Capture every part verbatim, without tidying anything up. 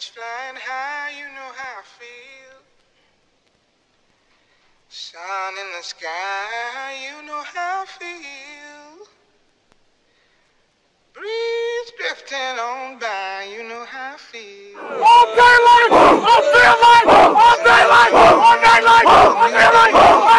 Birds flying high, you know how I feel. Sun in the sky, you know how I feel. Breeze drifting on by, you know how I feel. All day life! All day life! All day life! All day life! All day life!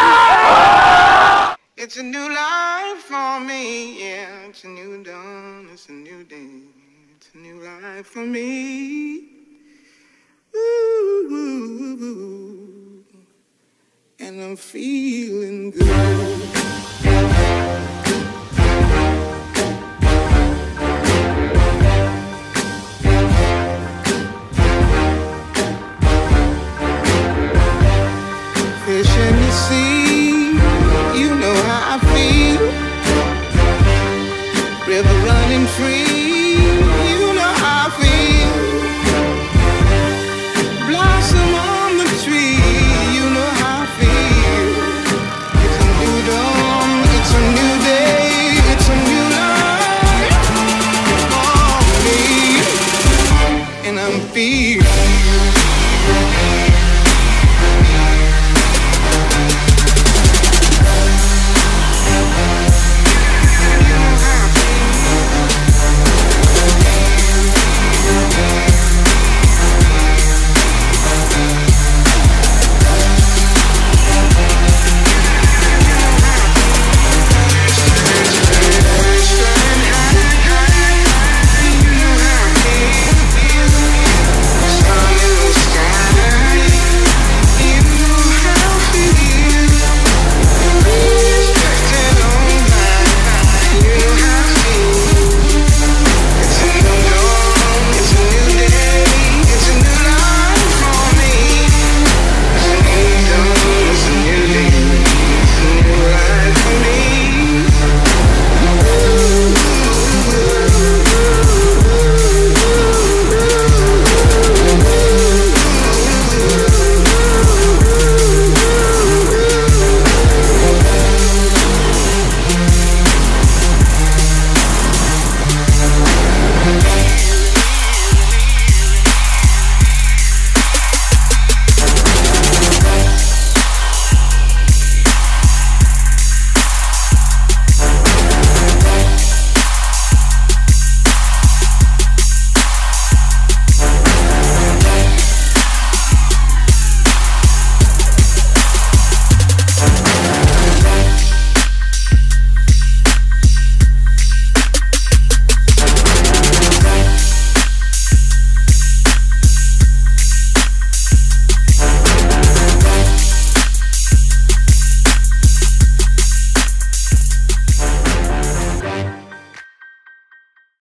It's a new life for me, yeah. It's a new dawn, it's a new day. It's a new life for me. Ooh, ooh, ooh. And I'm feeling good. Fish in the sea, you know how I feel. River running free.